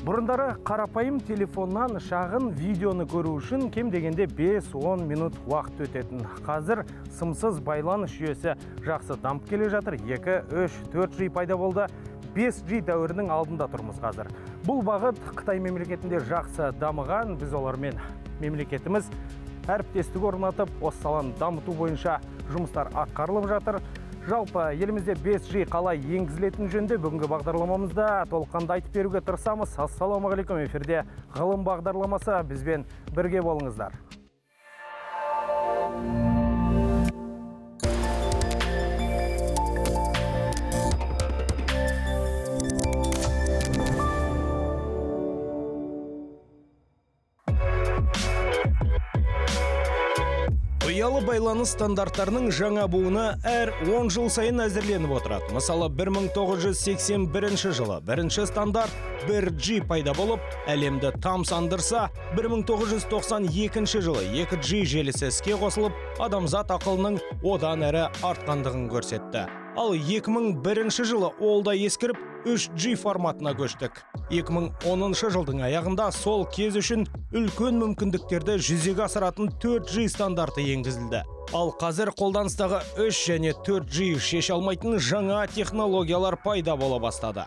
Бұрындары қарапайым телефоннан шағын видеоны көру үшін кем дегенде 5-10 минут уақыт өтетін. Қазір сымсыз байланыс жүйесі жақсы дамып келе жатыр. 2, 3, 4G пайда болды. 5G дәуірінің алдында тұрмыз қазір. Бұл бағыт Қытай мемлекетінде жақсы дамыған. Біз олармен мемлекетіміз әріптестік орнатып, осы саланы дамыту бойынша жұмыстар атқарылып жатыр. Жалпы елімізде 5G қалай енгізілетін жөнінде бүгінгі бағдарламамызда толыққанды айтып беруге тырысамыз. Ассалаумағалейкум, эфирде ғылым бағдарламасы, бізбен бірге болыңыздар. Ұялы байланыс стандарттарының жаңа буыны әр 10 жыл сайын әзірленіп отырады. Мысалы, 1981 жылы бірінші стандарт 1G пайда болып, әлемді тамсандырса, 1992 жылы 2G желісі іске қосылып, адамзат ақылының одан әрі артқандығын көрсетті. Ал 2001 жылы ол да ескіріп, 3G форматына көштік. 2010 жылдың аяғында сол кез үшін үлкен мүмкіндіктерді жүзеге асыратын 4G стандарты енгізілді. Ал қазір қолданыстағы 3 және 4G шеше алмайтын жаңа технологиялар пайда бола бастады.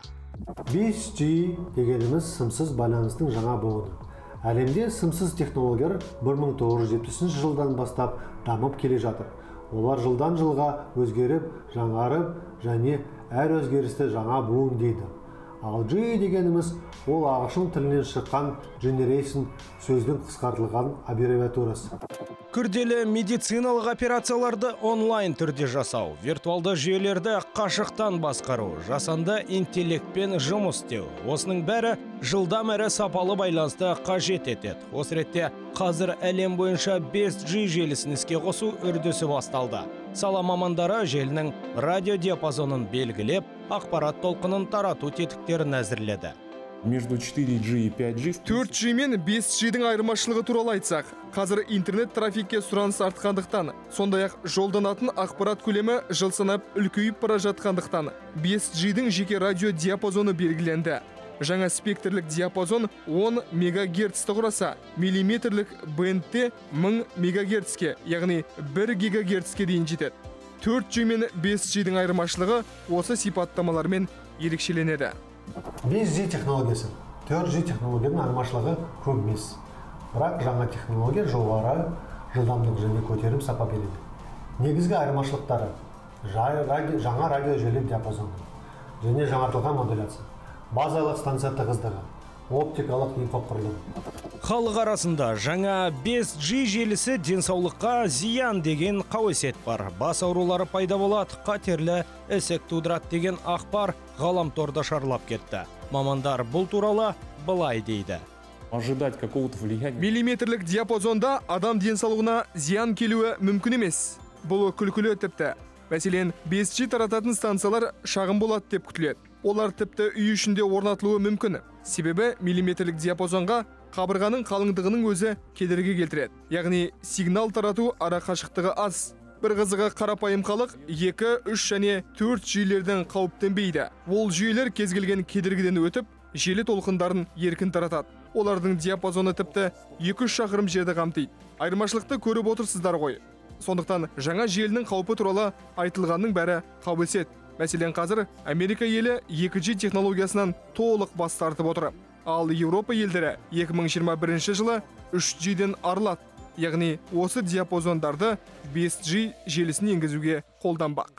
5G дегеніміз сымсыз байланыстың жаңа буыны. Әлемде сымсыз технологиялар 1970 жылдан бастап дамып келе жатыр. Олар жылдан жылға өзгеріп, жаңарып, және әр өзгерісті жаңа буын дейді. Ал G дегеніміз ол ағылшын тілінен шыққан generation сөздің қысқартылған аббревиатурасы. Күрделі медициналық операцияларды онлайн түрде жасау, виртуалды жүйелерді қашықтан басқару, жасанды интеллектпен жұмыс істеу. Осының бәрі жылдам әрі сапалы байланысты қажет етеді. Осы ретте қазір әлем бойынша 5G желісін іске қосу үрдісі басталды. Сала мамандары желінің радиодиапазонын белгілеп, ақпарат толқынын тарату тетіктерін әзірледі. Между 4G и 5G 4G мен 5G-дің айырмашылығы туралы айтсақ, қазір интернет трафикке сұраныс артқандықтан, сондай-ақ жолданатын ақпарат көлемі жыл санап үлкейіп бара жатқандықтан, 5G-дің жеке радио диапазоны белгіленді. Жаңа спектрлік диапазон 10 мегагерцті құраса, миллиметрлік бендте 1000 мегагерцке, яғни 1 гигагерцке дейін жетеді. 4G мен 5G-дің айырмашылығы осы сипаттамалармен ерекшеленеді. 5G технологиясы 4G технологияның айырмашылығы көп емес. Бірақ жаңа технология жоғары жылдамдық және көтерім сапа береді. Негізгі айырмашылықтары жаңа радио желі диапазоны және жаңартылған модуляция, базалық станция тығыздығы, оптикалық инфрақұрылым. Халық арасында жаңа 5G желісі денсаулыққа зиян деген қауесет бар. Бас аурулары пайда болады, қатерлі ісік тудырады деген ақпар ғаламторда шарлап кетті. Мамандар бұл туралы былай дейді. Ожидать какого-то влияния. Миллиметрлік диапазонда адам денсаулығына зиян келуі мүмкін емес. Бұл күлкілі тіпті. Мәселен, 5G тарататын станциялар шағын болады деп күтіледі. Олар тіпті үй ішінде орнатылуы мүмкін. Себебі миллиметрлік диапазонға қабырғаның қалыңдығының өзі кедергі келтіреді. Яғни сигнал тарату ара қашықтығы аз. Бір қызығы қарапайым халық 2, 3 және 4 жүйелерден қауіптенбейді. Ол жүйелер кез келген кедергіден өтіп, желі толқындарын еркін таратады. Олардың диапазоны тіпті 2-3 шақырым жерді қамтиды. Айырмашылықты көріп отырсыздар ғой. Сондықтан жаңа желінің қаупі туралы айтылғанның бәрі қауесет. Мәселен, қазір Америка елі 2G технологиясынан толық бас тартып отыр. Ал Еуропа елдері 2021 жылы 3G-ден арылады. Яғни осы диапазондарды 5G желісін енгізуге қолданбақ.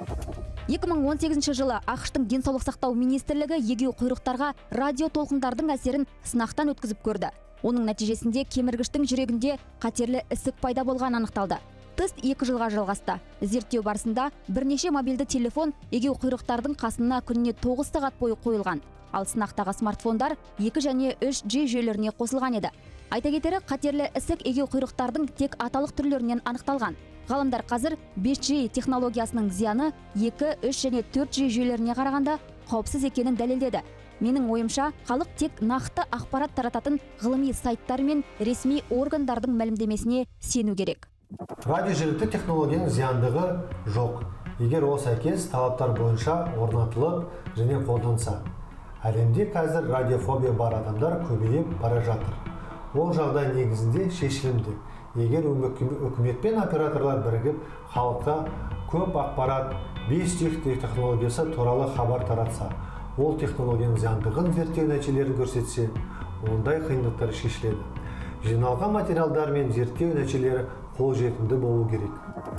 2018 жылы ақш-тың денсаулық сақтау министрлігі егеу құйрықтарға радио толқындардың әсерін сынақтан өткізіп көрді. Оның нәтижесінде кеміргіштің жүрегінде қатерлі ісік пайда болған анықталды. Тест 2 жылға жалғасты. Зерттеу барысында бірнеше мобильді телефон егеу құйрықтардың қасына күніне 9 сағат бойы қойылған. Ал сынақтағы смартфондар 2 және 3G жүйелеріне қосылған еді. Айта кетері, қатерлі ісік егеу құйрықтардың тек аталық түрлерінен анықталған. Ғалымдар қазір 5G технологиясының зияны 2, 3 және 4G жүйелеріне қарағанда қауіпсіз екенін дәлелдеді. Менің ойымша, халық тек нақты ақпарат тарататын ғылыми сайттар мен ресми органдардың мәлімдемесіне сену керек. Радиожелілікті технологияның зияндығы жоқ, егер ол сәйкес талаптар бойынша орнатылып және қолданса. Әлемде қазір радиофобия бар адамдар көбейіп бара жатыр. Ол жағдай негізінде шешілімді. Егер үкімет пен операторлар бірігіп халыққа көп ақпарат 5G технологиясы туралы хабар таратса, ол технологияның зияндығын зерттеу нәтижелерін көрсетсе, ондай қиындықтар шешіледі. Жиналған материалдар мен зерттеу нәтижелері қолжетімді болу керек.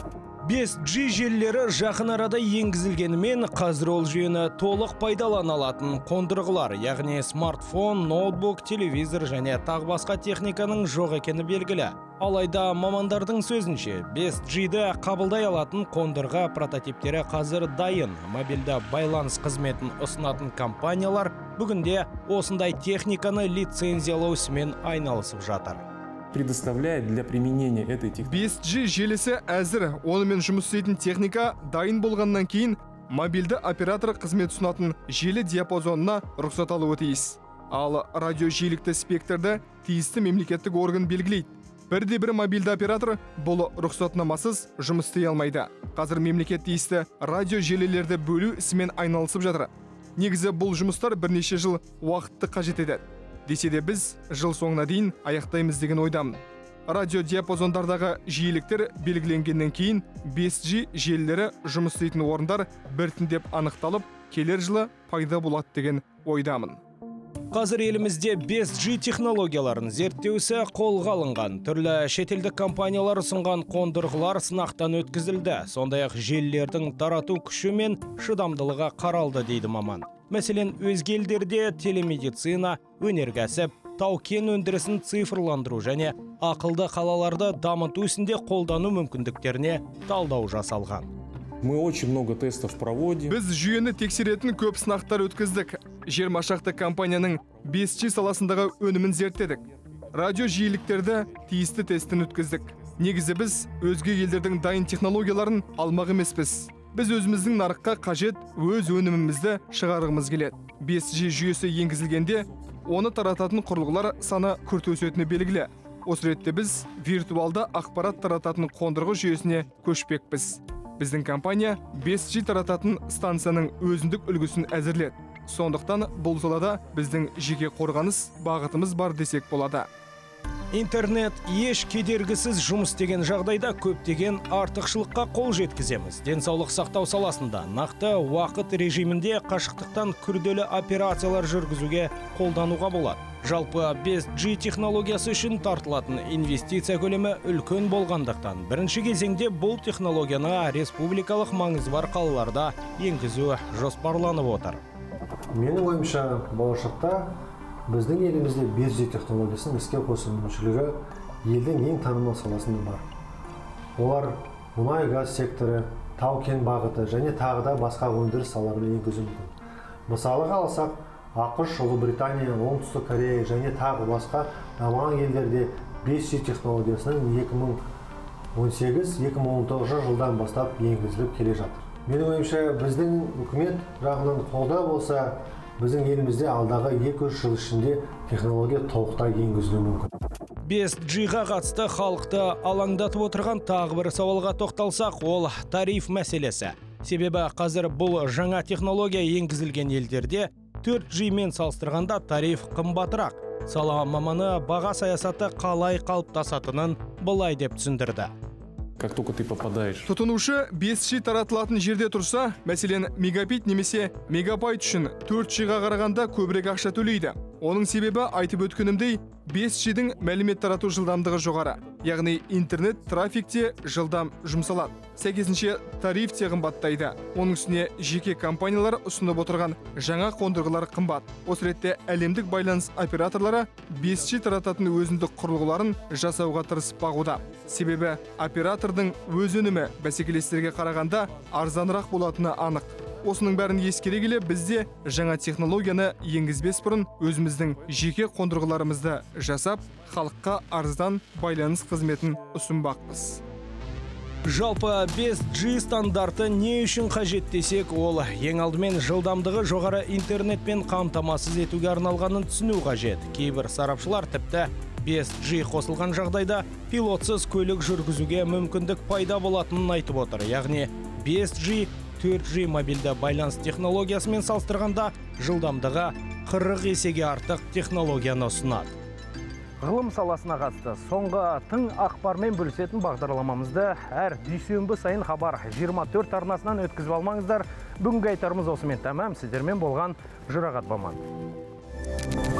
5G желілері жақын арада енгізілгенімен, қазір ол жүйені толық пайдалана алатын қондырғылар, яғни смартфон, ноутбук, телевизор және тағы басқа техниканың жоқ екені белгілі. Алайда мамандардың сөзінше, 5G-ді қабылдай алатын қондырғы прототиптері қазір дайын. Мобильді байланыс қызметін ұсынатын компаниялар бүгінде осындай техниканы лицензиялау ісімен айналысып жатыр. Предоставляет для применения этой технологии. 5G желісі әзір, онымен жұмыс істейтін техника дайын болғаннан кейін мобильді оператор қызмет ұсынатын желі диапазонына рұқсат алуы тиіс. Ал радиожиілікті спектрді тиісті мемлекеттік орган белгілейді. Бірде-бір мобильді оператор бұл рұқсатнамасыз жұмыс істей алмайды. Қазір мемлекет тиісті радио желілерді бөлу ісімен айналысып жатыр. Негізі бұл жұмыстар бірнеше жыл уақытты қажет етеді. Десе де біз жыл соңына дейін аяқтаймыз деген ойдамын. Радио диапазондардағы жиіліктер белгіленгеннен кейін 5G желілері жұмыс істейтін орындар біртіндеп анықталып, келер жылы пайда болады деген ойдамын. Қазір елімізде 5G технологияларын зерттеусі қолға алынған. Түрлі шетелдік компаниялар ұсынған қондырғылар сынақтан өткізілді. Сондай-ақ желілердің тарату күші мен шыдамдылығы қаралды дейді маман. Мәселен, өзге елдерде телемедицина, өнеркәсіп, тау-кен өндірісін цифрландыру және ақылды қалаларды дамыту ісінде қолдану мүмкіндіктеріне талдау жасалған. Мы очень много тестов проводим. Біз жүйені тексеретін көп сынақтар өткіздік. Жермашақты компанияның 5G саласындағы өнімін зерттедік. Радио жиіліктерді тиісті тестін өткіздік. Негізі біз өзге елдердің дайын технологияларын алмақ емеспіз. Біз өзіміздің нарыққа қажет өз өнімімізді шығарғымыз келеді. 5G жүйесі енгізілгенде, оны тарататын құрылғылар саны күрт өсетіні белгілі. Осы ретте біз виртуалды ақпарат тарататын қондырғы жүйесіне көшпекпіз. Біздің компания 5G тарататын станцияның өзіндік үлгісін әзірледі. Сондықтан бұл салада біздің жеке қорғаныс бағытымыз бар десек болады. Интернет еш кедергісіз жұмыс деген жағдайда көптеген артықшылыққа қол жеткіземіз. Денсаулық сақтау саласында нақты уақыт режимінде қашықтықтан күрделі операциялар жүргізуге қолдануға болады. Жалпы 5G технологиясы үшін тартылатын инвестиция көлемі үлкен болғандықтан, бірінші кезеңде бұл технологияны республикалық маңызы бар қалаларда енгізу жоспарланып отыр. Менің ойымша, болашақта біздің елімізде 5G технологиясының іске қосу мүмкіншілігі елдің ең танымал саласында бар. Олар мұнай газ секторы, тау-кен бағыты және тағы да басқа өндіріс салаларына енгізу мүмкін. Мысалыға алсақ, ақш, Ұлыбритания, Оңтүстік Корея және тағы басқа дамыған елдерде 5G технологиясының 2018-2019 жылдан бастап енгізіліп келе жатыр. Менің ойымша, біздің үкімет жағынан қолдау болса, біздің елімізде алдағы 2-3 жыл ішінде технология толықтай енгізілуі мүмкін. 5G-ға қатысты халықты алаңдатып отырған тағы бір сауалға тоқталсақ, ол тариф мәселесі. Себебі қазір бұл жаңа технология енгізілген елдерде 4G мен салыстырғанда тариф қымбатырақ. Сала маманы баға саясаты қалай қалыптасатынын былай деп түсіндірді. Как только ты попадаешь. Тұтынушы 5G таратылатын жерде тұрса, мәселен, мегабит немесе мегабайт үшін 4G-ға қарағанда көбірек ақша төлейді. Оның себебі айтып өткенімдей, 5G-дің мәлімет тарату жылдамдығы жоғары. Яғни интернет трафикте жылдам жұмсалады. Сәйкесінше тариф те қымбаттайды. Оның үстіне жеке компаниялар ұсынып отырған жаңа қондырғылар қымбат. Осы ретте әлемдік байланыс операторлары 5G тарататын өзіндік құрылғыларын жасауға тырысып бағуда. Себебі оператордың өз өнімі бәсекелестерге қарағанда арзанырақ болатыны анық. Осының бәрін ескере келе, бізде жаңа технологияны енгізбес бұрын өзіміздің жеке қондырғыларымызды жасап, халыққа арзан байланыс қызметін ұсынбақпыз. Жалпы 5G стандарты не үшін қажет десек, ол ең алдымен жылдамдығы жоғары интернетпен қамтамасыз етуге арналғанын түсіну қажет. Кейбір сарапшылар тіпті 5G қосылған жағдайда пилотсыз көлік жүргізуге мүмкіндік пайда болатынын айтып отыр. Яғни 5G 4G мобильді байланыс технологиясымен салыстырғанда жылдамдығы 40 есеге артық технологияны ұсынады. Ғылым саласына қатысты соңғы тың ақпармен бөлісетін бағдарламамызды әр дүйсенбі сайын хабар 24 арнасынан өткізіп алмаңыздар. Бүгінгі айтарымыз осымен тәмам. Сіздермен болған Жұрағат Баман.